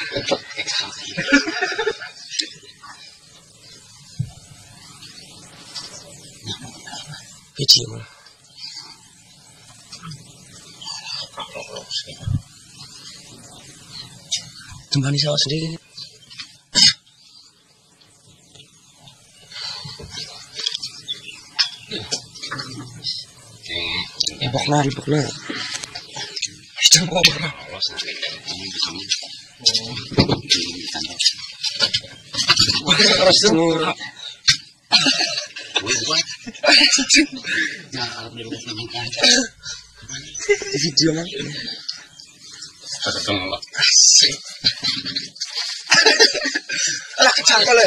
Biji mah. Tembani sawah sendiri. Ribokna. Itu kok berapa? Harus semua. Video mah. Asik. Alah kecang kali.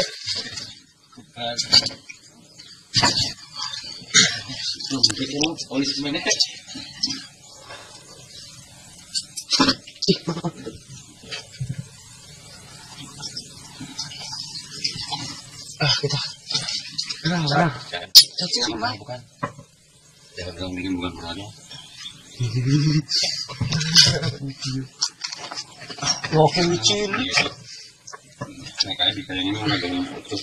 Kita. Nah. Cacing apa? Bukan. Jangan bilang bikin bukan berani. Oke, micin. Nah, kayak dikayangin mana dengan foto.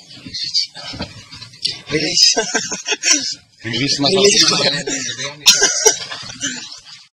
Rilis.